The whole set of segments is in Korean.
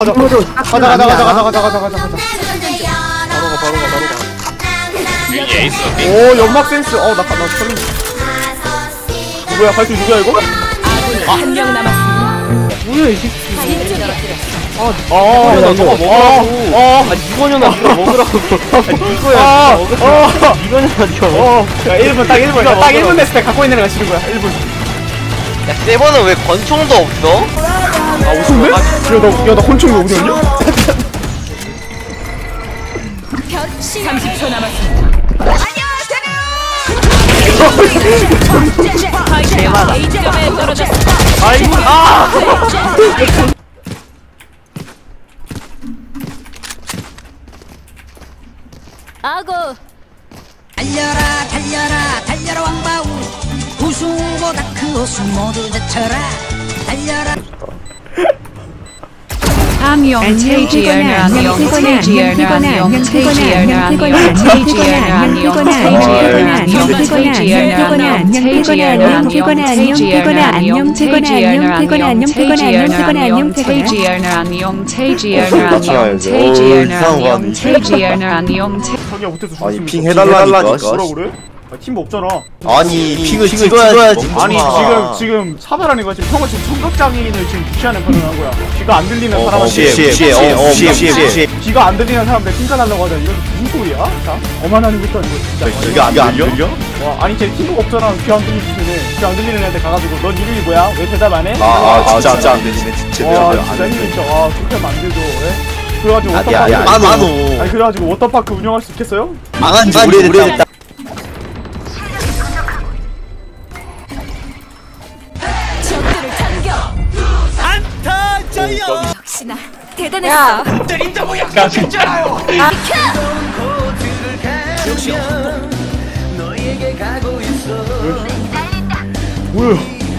가자 가자 가자. 바로 가. 여기 에이스. 오 연막 센스. 나 털린. 누구야? 발표 누구야 이거? 한 명 남았습니다. 뭐야 이 새끼. 이거냐 나 먹으라고. 이거야. 이거냐 저. 야 1분 딱 1분. 딱 1분 됐을 때 갖고 있는 애가 싫은 거야. 1분. 야 세번은 왜 권총도 없어? 웃음네? 야나 권총이 어디였냐? 30초 남았습니다. 대박. A점에 떨어졌습니다. 아고. 달려라 왕바우 우승보다 그 웃음 모두 제쳐라 달려라 안녕 태지연아 안녕 태지연아 안녕 태지연아 안녕 태지연아 안녕 태지연아 안녕 태지연아 안녕 태지연아 안녕 태지연아 안녕 태지연아 안녕 태지연아 안녕 태지연아 안녕 태지연아 안녕 태지연아 안녕 자기야 못해서 아니 죽었으면 핑 좋겠어. 해달라니까. 뭐라 그래? 팀 없잖아. 아니 핑을 찍어야지. 아니 지금 차별하는 거야. 지금 형은 지금 청각장애인을 지금 무시하는 발언을 한 거야. 귀가 안 들리는 사람한테 귀가 안 들리는 사람한테 칭찬하려고 하잖아. 이건 무슨 소리야? 자, 어만하는 것도 아니고 진짜. 이게 안 들려? 와, 아니 쟤 팀복 없잖아. 귀 안 들리는 귀 안 들리는 애한테 가가지고 넌 이름이 뭐야? 왜 대답 안 해? 진짜 안 되지네. 진짜 힘들죠. 그렇게 하면 안 되죠. 그래가지고 워터파크 아니 그래가지고 워터파크 운영할 수 있겠어요? 망한지 오래됐다. 적들을 당겨. 안타져요. 역시나 대단했어. 때린다고 약속했잖아요. 뭐야?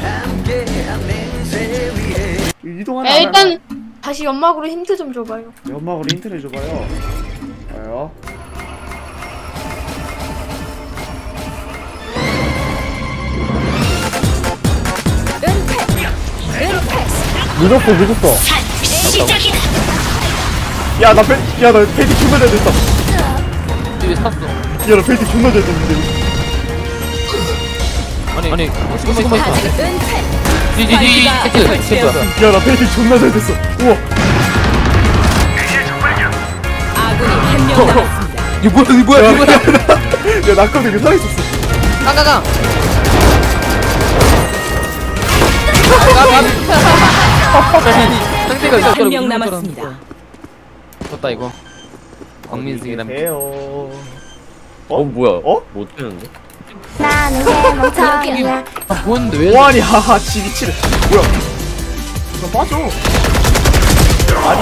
이동하나? 일단 다시 연막으로 힌트 좀 줘봐요. 연막으로 힌트를 줘봐요. 봐요. 늦었어. 야나 벨트 존나 잘 됐어. 왜 샀어? 야나 벨트 존나 잘 됐는데. 아니 잠깐만 있어. 야나 벨트 존나 잘 됐어. 우와. 아군이 한 명 남았습니다. 이거 뭐야? 야 낙하도 이거 살아있었어. 깡깡깡. 상대가 한 명 남았습니다. 졌다 이거. 박민승이랑. 뭐야? 못 되는데? 나는 개멍청이야. 뭔데 왜? 와니 하하 지 미치래. 뭐야? 나 빠져. 아니.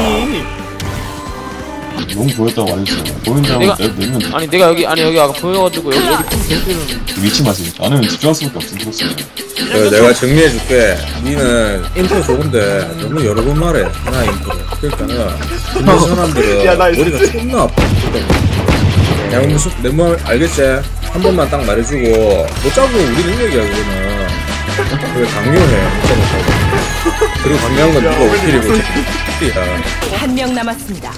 너무 보였다고 말했어요. 보인다고 내면 아니 내가 여기 아까 보여가지고 여기 위치 맞으 나는 집중할 수밖에 없었어요. 내가 정리해줄게. 니는 인트로 좋은데 너무 여러 번 말해. 하나 인트로. 그러니까는 근데 사람들은 야, 나 머리가 존나 아파. 야 무슨 내 말 알겠지? 한 번만 딱 말해주고 못 잡으면 우리 능력이야 그거는. 왜 강요해? 못 잡았다고. 그리고 강요한 건 누가 오킬이고 야 한 명 남았습니다.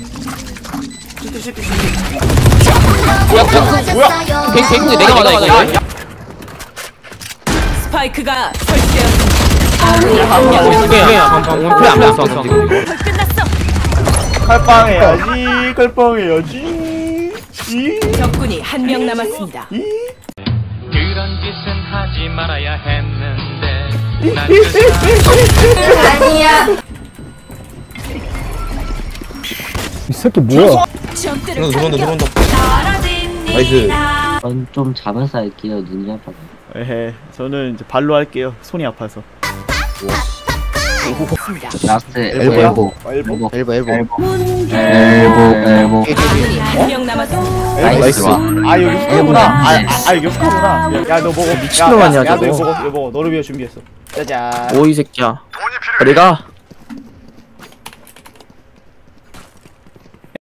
뭐야? 갱국이 내가 맞아 이거. 스파이크가 설치되었습니다. 아군이 한 명. 오늘 안 봤어. 끝났어. 칼빵해야지. 적군이 한 명 남았습니다. 그런 짓은 하지 말아야 했는데. 아니야. 이 새끼 뭐야? 적들을 들어온다. 나이스. 전 좀 잡아서 할게요. 눈이 아파서. 에헤, 저는 이제 발로 할게요. 손이 아파서. 라스트 엘보. 아군이 한 명 남았습니다. 나이스. 아 여기 후카구나. 여기 후카구나. 야 너 먹어. 미친놈 아니야, 야, 너 저거. 이거 먹어. 너를 위해 준비했어. 짜잔. 오이 새끼야. 내가